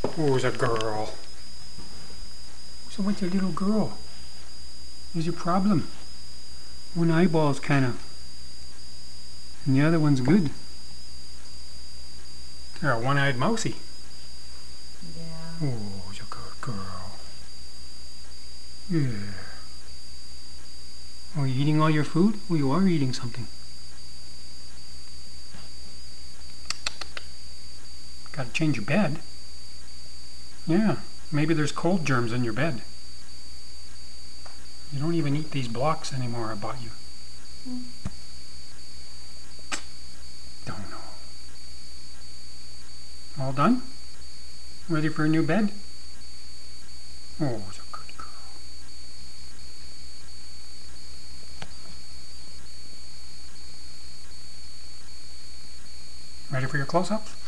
Who's a girl? So what's your little girl? What's your problem? One eyeball's kind of, and the other one's good. You're a one-eyed mousey. Yeah. Oh, you're a good girl. Yeah. Oh, you eating all your food? Oh, you are eating something. Gotta change your bed. Yeah, maybe there's cold germs in your bed. You don't even eat these blocks anymore I bought you. Don't know. All done? Ready for a new bed? Oh, it's a good girl. Ready for your close-ups?